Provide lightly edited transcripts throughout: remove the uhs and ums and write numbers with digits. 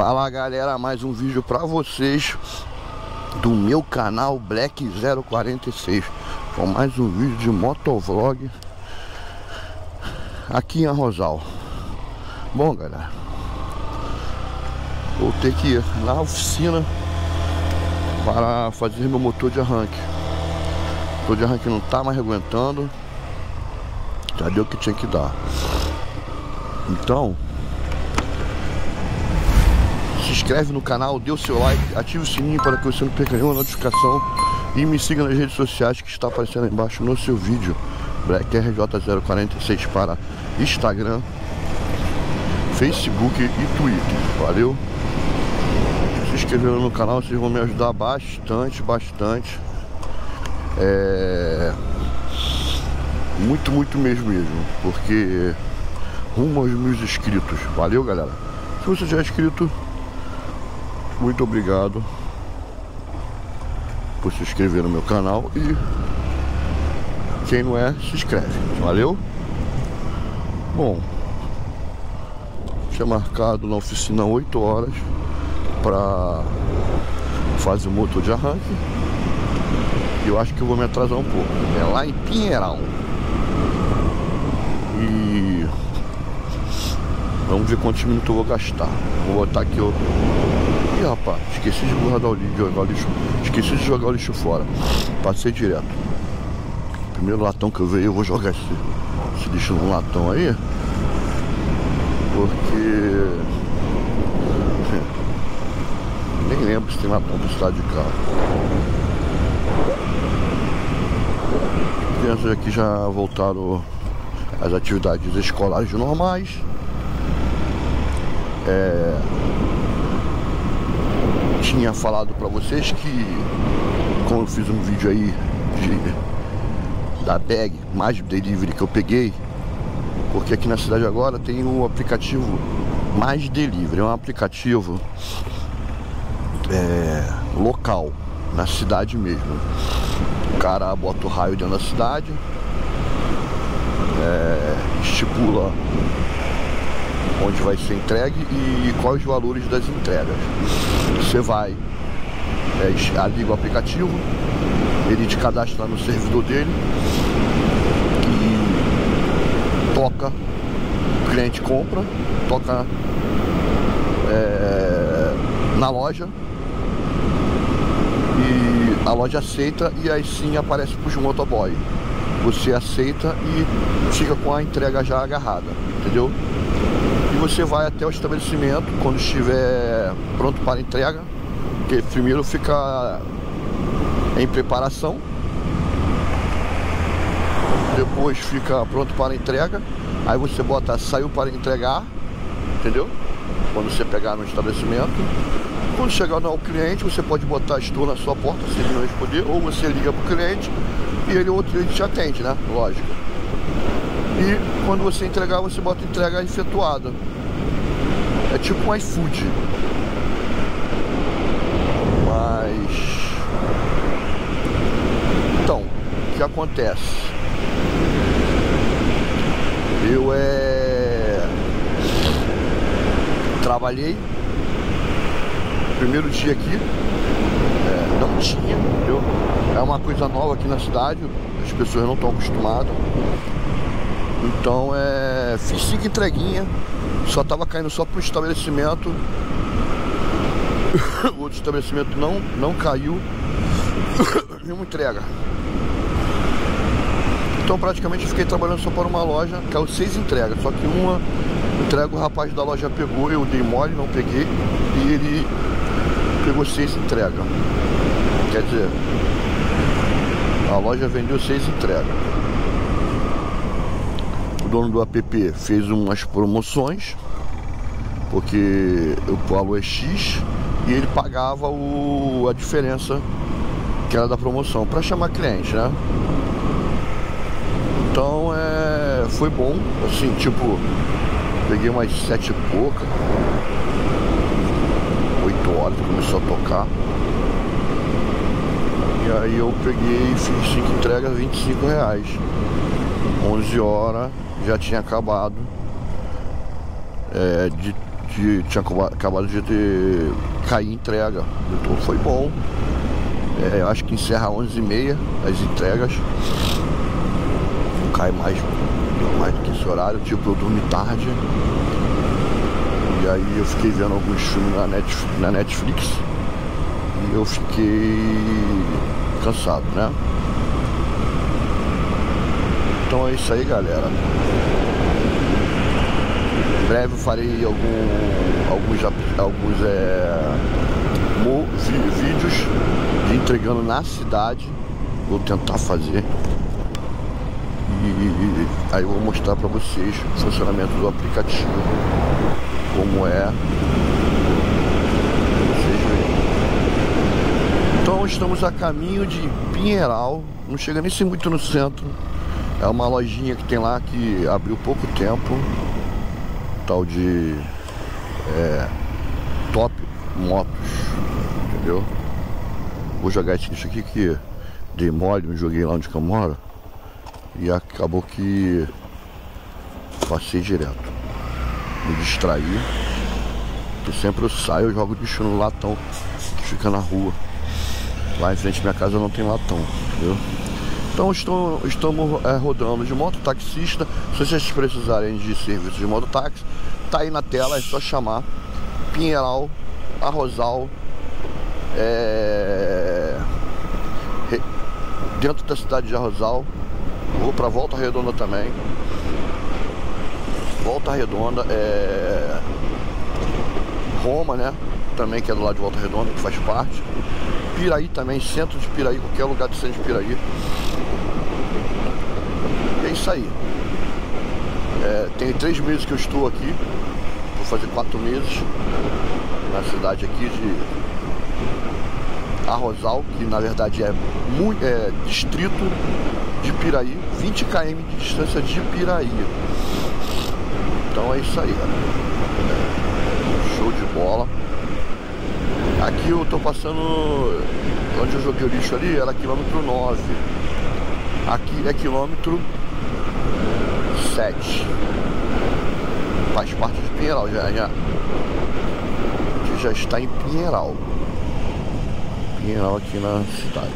Fala galera, mais um vídeo pra vocês do meu canal Black 046 com mais um vídeo de motovlog aqui em Arrozal. Bom galera, vou ter que ir na oficina para fazer meu motor de arranque. O motor de arranque não tá mais aguentando, já deu o que tinha que dar. Então se inscreve no canal, dê o seu like, ative o sininho para que você não perca nenhuma notificação e me siga nas redes sociais que está aparecendo aí embaixo no seu vídeo. BlackRJ046 para Instagram, Facebook e Twitter. Valeu? Se inscrevendo no canal, vocês vão me ajudar bastante. Muito mesmo, porque rumo aos 1000 inscritos. Valeu galera? Se você já é inscrito, muito obrigado por se inscrever no meu canal, e quem não é, se inscreve. Valeu? Bom, tinha marcado na oficina 8 horas para fazer o motor de arranque, e eu acho que eu vou me atrasar um pouco. É lá em Pinheirão. E vamos ver quantos minutos eu vou gastar. Vou botar aqui o... Ih, rapaz, esqueci de guardar o lixo, jogar o lixo. Esqueci de jogar o lixo fora. Passei direto. Primeiro latão que eu vejo, eu vou jogar esse lixo no latão aí. Porque nem lembro se tem latão pro estado de carro. As crianças aqui já voltaram às atividades escolares normais. Tinha falado pra vocês que, como eu fiz um vídeo aí da bag mais delivery que eu peguei, porque aqui na cidade agora tem um aplicativo mais delivery. É um aplicativo local, na cidade mesmo. O cara bota o raio dentro da cidade, estipula onde vai ser entregue e quais os valores das entregas. Você vai, liga o aplicativo, ele te cadastra no servidor dele e toca, o cliente compra, toca na loja e a loja aceita, e aí sim aparece para o motoboy. Você aceita e fica com a entrega já agarrada, entendeu? E você vai até o estabelecimento quando estiver pronto para entrega, que primeiro fica em preparação, depois fica pronto para entrega, aí você bota saiu para entregar, entendeu? Quando você pegar no estabelecimento, quando chegar ao cliente, você pode botar estou na sua porta se ele não responder, ou você liga para o cliente e ele te atende, né? Lógico. E quando você entregar, você bota entrega efetuada. É tipo um iFood. Mas então, o que acontece? Eu trabalhei primeiro dia aqui, não tinha, entendeu? É uma coisa nova aqui na cidade, as pessoas não estão acostumadas. Então fiz 5 entreguinhas, só tava caindo só pro estabelecimento. O outro estabelecimento não caiu nenhuma entrega. Então praticamente fiquei trabalhando só para uma loja, caiu 6 entregas, só que uma entrega o rapaz da loja pegou, eu dei mole, não peguei, e ele pegou 6 entregas. Quer dizer, a loja vendeu 6 entregas. O dono do app fez umas promoções, porque o valor é X e ele pagava a diferença que era da promoção para chamar cliente, né? Então foi bom, assim, tipo, peguei umas 7 e pouca, 8 horas começou a tocar. E aí eu peguei e fiz 5 entregas, R$25. 11 horas já tinha acabado de tinha acabado de cair entrega. Então foi bom. Eu acho que encerra às 11h30 as entregas. Não cai mais do que esse horário. Tipo, eu dormi tarde. E aí eu fiquei vendo alguns filmes na Netflix. E eu fiquei cansado, né? Então é isso aí, galera. Em breve eu farei alguns vídeos de entregando na cidade. Vou tentar fazer. E aí eu vou mostrar pra vocês o funcionamento do aplicativo. Como é. Vocês verem. Então estamos a caminho de Pinheiral. Não chega nem ser muito no centro. É uma lojinha que tem lá que abriu pouco tempo. Tal de Top Motos. Entendeu? Vou jogar esse lixo aqui que dei mole, me joguei lá onde que eu moro. E acabou que passei direto. Me distraí. Porque sempre eu saio e jogo lixo no latão que fica na rua. Lá em frente à minha casa não tem latão, entendeu? Então estamos rodando de mototaxista. Se vocês precisarem de serviço de mototáxi, tá aí na tela, é só chamar. Pinheiral, Arrozal, dentro da cidade de Arrozal. Vou pra Volta Redonda também. Volta Redonda Roma, né? Também que é do lado de Volta Redonda, que faz parte. Piraí também, centro de Piraí, qualquer lugar do centro de Piraí. E é isso aí. Tem 3 meses que eu estou aqui. Vou fazer 4 meses na cidade aqui de Arrozal, que na verdade é distrito de Piraí, 20 km de distância de Piraí. Então é isso aí, galera. Show de bola. Aqui eu tô passando onde eu joguei o lixo ali, era quilômetro 9. Aqui é quilômetro 7. Faz parte de Pinheiral, já está em Pinheiral. Pinheiral aqui na cidade.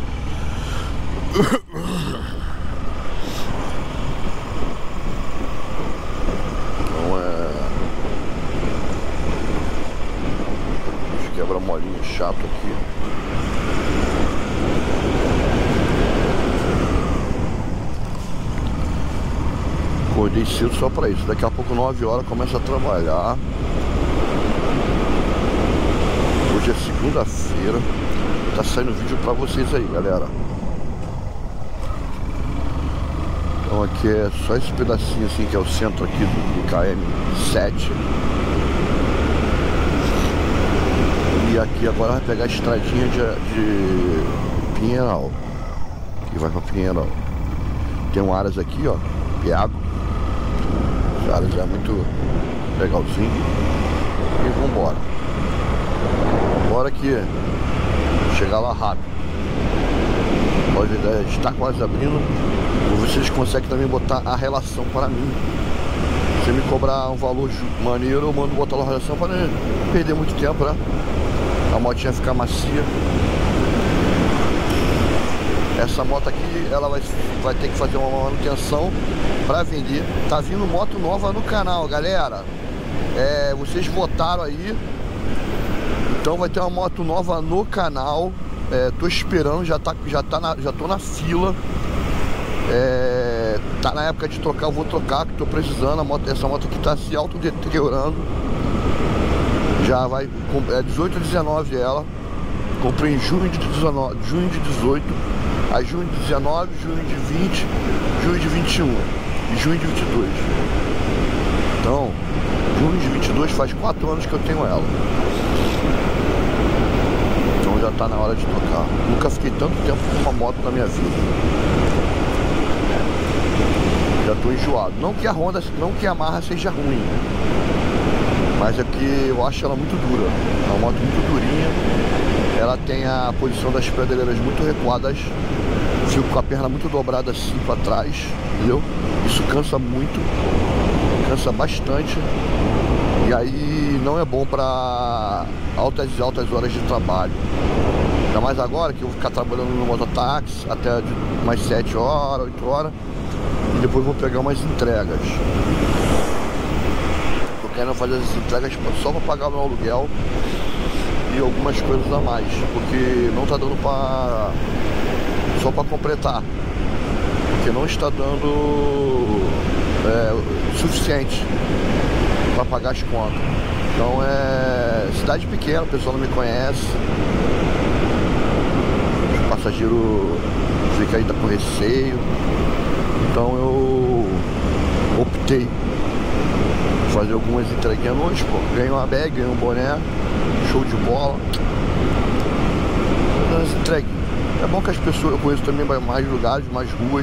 Quebra-molinho chato aqui. Acordei cedo só pra isso. Daqui a pouco 9 horas começa a trabalhar. Hoje é segunda-feira. Tá saindo vídeo pra vocês aí, galera. Então aqui é só esse pedacinho assim que é o centro aqui do KM7. E aqui agora vai pegar a estradinha de Pinheiral, que vai pra Pinheiral. Tem um Aras aqui, ó, Piago. Esse Aras é muito legalzinho. E vambora. Bora que chegar lá rápido. Pode estar quase abrindo. Vocês conseguem também botar a relação para mim. Se me cobrar um valor maneiro, eu mando botar a relação para não perder muito tempo, né? A motinha ficar macia. Essa moto aqui, ela vai ter que fazer uma manutenção para vender. Tá vindo moto nova no canal, galera. Vocês votaram aí. Então vai ter uma moto nova no canal. Tô esperando, já tô na fila. Tá na época de trocar, eu vou trocar, que tô precisando. Essa moto aqui tá se autodeteriorando. Já vai, 18 e 19 ela. Comprei em junho de 19, junho de 18, aí junho de 19, junho de 20, junho de 21 e junho de 22. Então, junho de 22 faz 4 anos que eu tenho ela. Então já tá na hora de trocar. Nunca fiquei tanto tempo com uma moto na minha vida. Já tô enjoado. Não que a Honda, não que a Yamaha seja ruim, mas é que eu acho ela muito dura. É uma moto muito durinha. Ela tem a posição das pedaleiras muito recuadas. Fico com a perna muito dobrada assim para trás, entendeu? Isso cansa muito, cansa bastante. E aí não é bom para altas e altas horas de trabalho. Ainda mais agora que eu vou ficar trabalhando no mototáxi até umas 7 horas, 8 horas. E depois vou pegar umas entregas. Tô querendo fazer as entregas só para pagar o meu aluguel e algumas coisas a mais, porque não tá dando só para completar, porque não está dando suficiente para pagar as contas. Então é cidade pequena, o pessoal não me conhece, o passageiro fica ainda com receio. Então eu optei por fazer algumas entreguinhas à noite, pô. Ganhei uma bag, ganhei um boné, show de bola. As entreguinhas. É bom que as pessoas, eu conheço também mais lugares, mais ruas.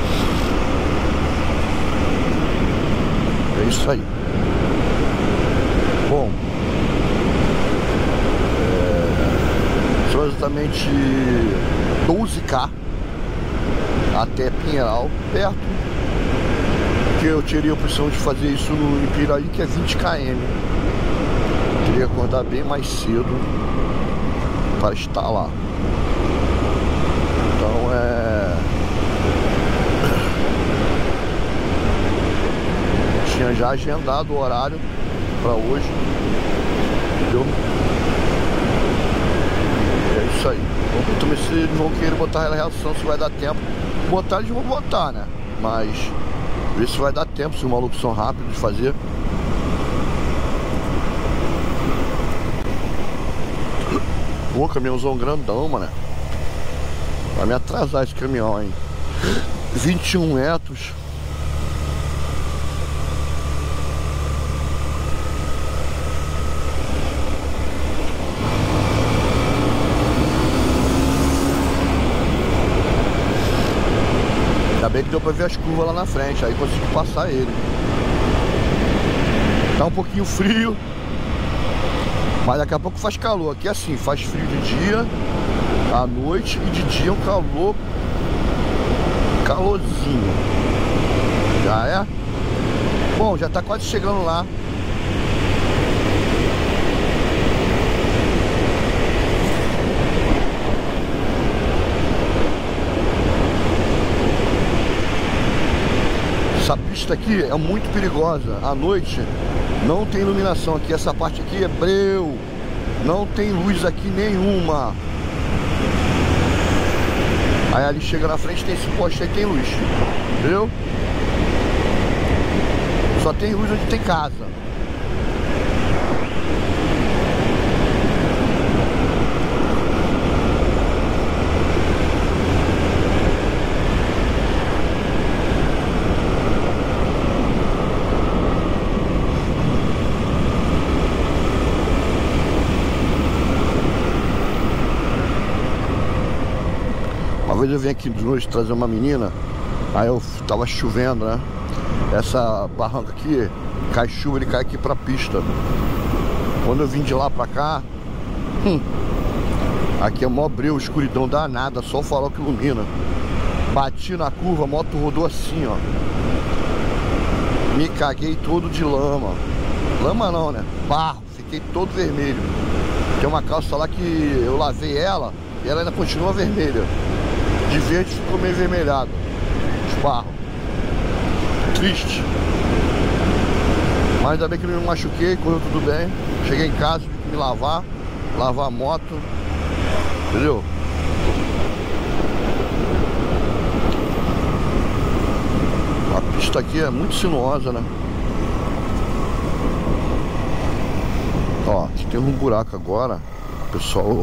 É isso aí. Bom, são exatamente 12K até Pinheiral, perto, que eu teria a opção de fazer isso no Ipiraí, que é 20 km. Teria que acordar bem mais cedo para estar lá. Então tinha já agendado o horário para hoje, entendeu? É isso aí. Vamos também se eles vão querer botar a reação, se vai dar tempo. Botar eles vão botar, né? Mas ver se vai dar tempo, se os malucos são rápidos de fazer. Pô, caminhãozão grandão, mano. Vai me atrasar esse caminhão, hein? 21 metros. Ainda bem que deu pra ver as curvas lá na frente, aí consegui passar ele. Tá um pouquinho frio, mas daqui a pouco faz calor. Aqui é assim, faz frio de dia, à noite, e de dia é um calor, calorzinho. Já é? Bom, já tá quase chegando lá. Essa pista aqui é muito perigosa. À noite não tem iluminação aqui. Essa parte aqui é breu. Não tem luz aqui nenhuma. Aí ali chega na frente, tem esse poste aí, tem luz. Entendeu? Só tem luz onde tem casa. Uma vez eu vim aqui de noite trazer uma menina, aí eu tava chovendo, né? Essa barranca aqui, cai chuva, ele cai aqui pra pista. Quando eu vim de lá pra cá, aqui é mó breu, escuridão danada, só o farol que ilumina. Bati na curva, a moto rodou assim, ó. Me caguei todo de lama. Lama não, né? Barro, fiquei todo vermelho. Tem uma calça lá que eu lavei ela e ela ainda continua vermelha. De verde ficou meio vermelhado. Esparro. Triste. Mas ainda bem que não me machuquei, correu tudo bem. Cheguei em casa, tive que me lavar a moto. Entendeu? A pista aqui é muito sinuosa, né? Ó, aqui tem um buraco agora. O pessoal...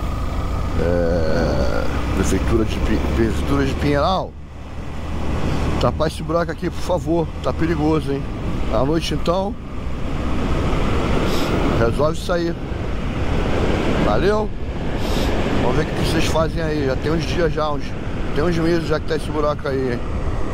Prefeitura de Pinheiral, tapar esse buraco aqui, por favor. Tá perigoso, hein? À noite, então, resolve isso aí. Valeu? Vamos ver o que vocês fazem aí. Já tem uns dias já, tem uns meses já que tá esse buraco aí, hein?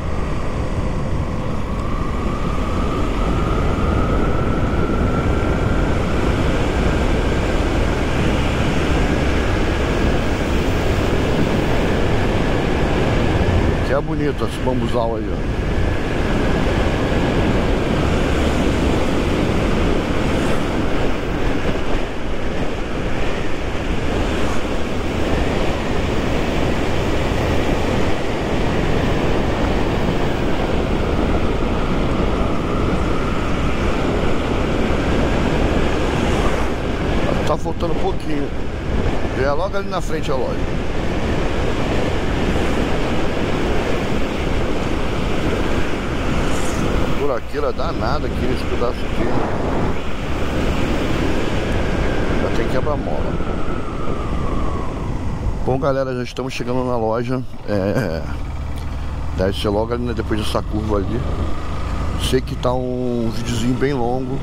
É bonito esse bambuzal aí, ó. pouquinho. Já é logo ali na frente a loja. Buraqueira danada aqui nesse pedaço aqui. Já tem quebra-mola. Bom, galera, já estamos chegando na loja. Deve ser logo ali, né, depois dessa curva ali. Sei que tá um videozinho bem longo.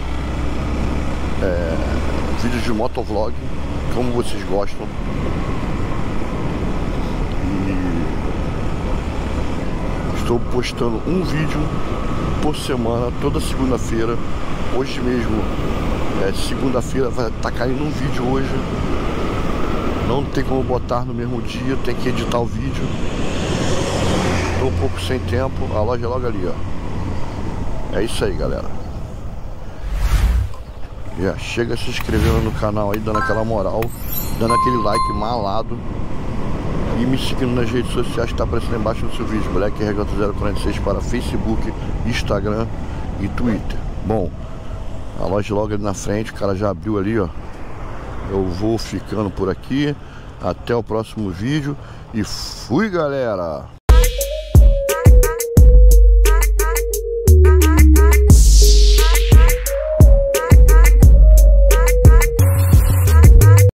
Vídeo de motovlog, como vocês gostam. E estou postando um vídeo por semana, toda segunda-feira. Hoje mesmo, segunda-feira, vai estar caindo um vídeo hoje. Não tem como botar no mesmo dia, tem que editar o vídeo. Estou um pouco sem tempo. A loja é logo ali, ó. É isso aí, galera. Já chega se inscrevendo no canal aí, dando aquela moral, dando aquele like malado e me seguindo nas redes sociais que tá aparecendo embaixo no seu vídeo. Black RJ046 para Facebook, Instagram e Twitter. Bom, a loja logo ali na frente, o cara já abriu ali, ó. Eu vou ficando por aqui. Até o próximo vídeo e fui, galera!